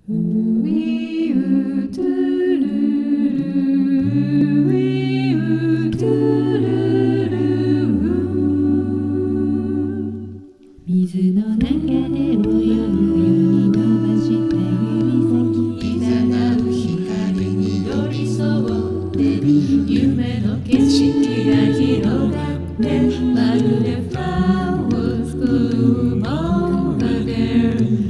水の中で泳ぐように伸ばした指先、いざなう光に寄り添って夢の景色が広がってまるで flowers bloom over there。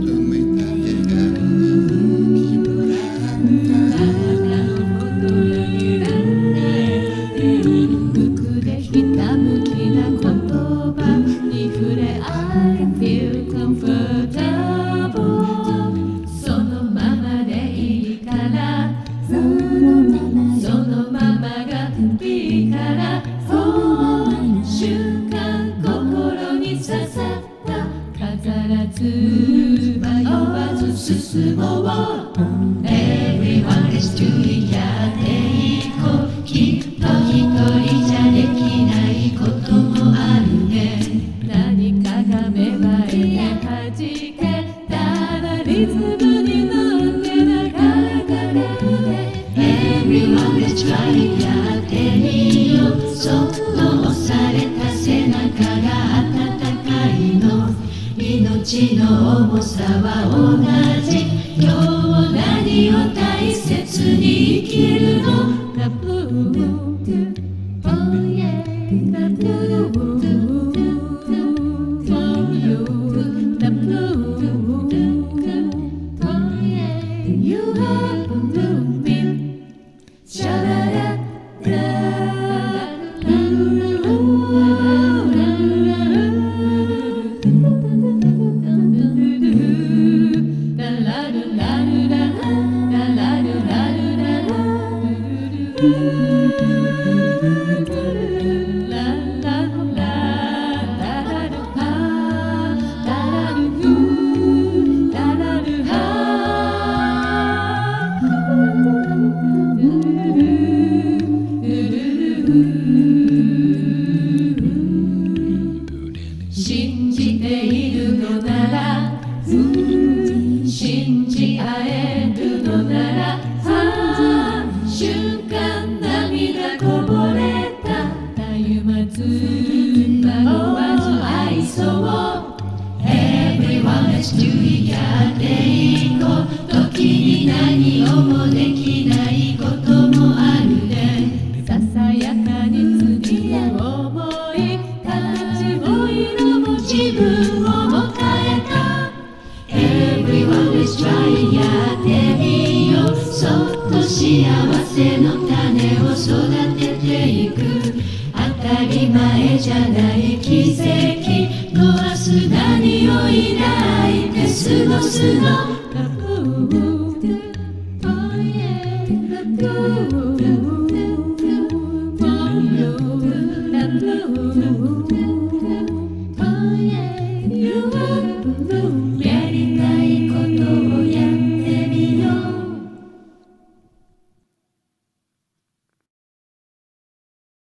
服でひたむきな言葉に触れI feel comfortable。 そのままでいいからそのままがいいから瞬間心に刺さった飾らず迷わず進もう Everyone is doing やっていこうきっと一人じゃできないこともあるね。何かが芽生えて弾けたらリズムに乗って流れて Everyone is trying やってみよう。そっと押された背中が温かいの。命の重さは同じ。今日何を大切に生きるの。The blue, oh yeah, the blue, oh you, the blue, oh yeah, you are blooming, sha-la-la-la.信じているのなら、信じ合えるのなら、瞬間涙こぼれた。たゆまず迷わず愛そう。 Everyone is doing やっていこう。時に何をもできないこともあるね。ささやかに積み上思い形も色も自分を変えた。 Everyone is trying やってみよう。そっと幸せの種を育てていく。当たり前じゃない奇跡の明日何を抱いて過ごすの。 You are blue,